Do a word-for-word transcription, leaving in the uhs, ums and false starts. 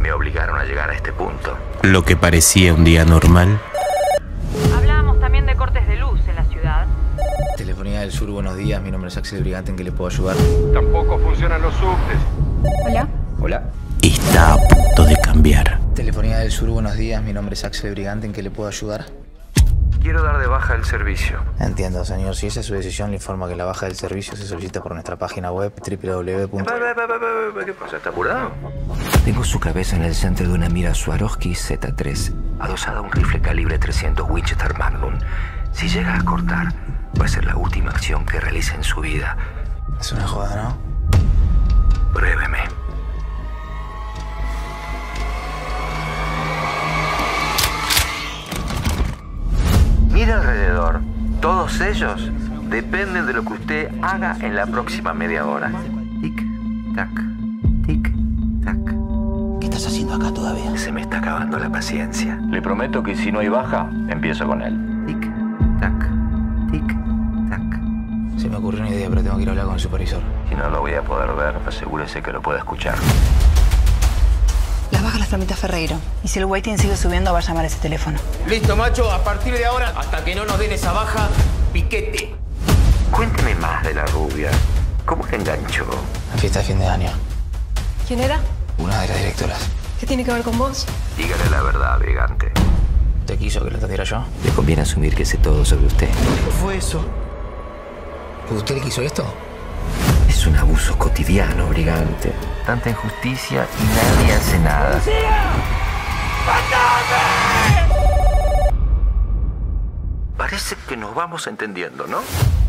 me obligaron a llegar a este punto. Lo que parecía un día normal. Hablábamos también de cortes de luz en la ciudad. Telefonía del Sur, buenos días. Mi nombre es Axel Brigante, ¿en qué le puedo ayudar? Tampoco funcionan los subtes. Hola. Hola. Está a punto de cambiar. Telefonía del Sur, buenos días. Mi nombre es Axel Brigante, ¿en qué le puedo ayudar? Quiero dar de baja el servicio. Entiendo, señor. Si esa es su decisión, le informa que la baja del servicio se solicita por nuestra página web doble u doble u doble u punto... ¿Qué pasa? ¿Está apurado? Tengo su cabeza en el centro de una mira Swarovski Z tres, adosada a un rifle calibre trescientos Winchester Magnum. Si llega a cortar, va a ser la última acción que realice en su vida. Es una joda, ¿no? Pruébeme. Mira alrededor. Todos ellos dependen de lo que usted haga en la próxima media hora. Tic, tac, tic, tac. ¿Qué estás haciendo acá todavía? Se me está acabando la paciencia. Le prometo que si no hay baja, empiezo con él. Tic, tac, tic, tac. Se me ocurrió una idea, pero tengo que ir a hablar con el supervisor. Si no lo voy a poder ver, asegúrese que lo pueda escuchar. Las bajas las tramita Ferreiro. Y si el waiting sigue subiendo, va a llamar a ese teléfono. Listo, macho. A partir de ahora, hasta que no nos den esa baja, piquete. Cuénteme más de la rubia. ¿Cómo la enganchó? La fiesta de fin de año. ¿Quién era? Una de las directoras. ¿Qué tiene que ver con vos? Dígale la verdad, Brigante. ¿Te quiso que lo atendiera yo? Le conviene asumir que sé todo sobre usted. ¿Qué fue eso? ¿Usted le quiso esto? Es un abuso cotidiano, Brigante. Tanta injusticia y nadie hace nada. Parece que nos vamos entendiendo, ¿no?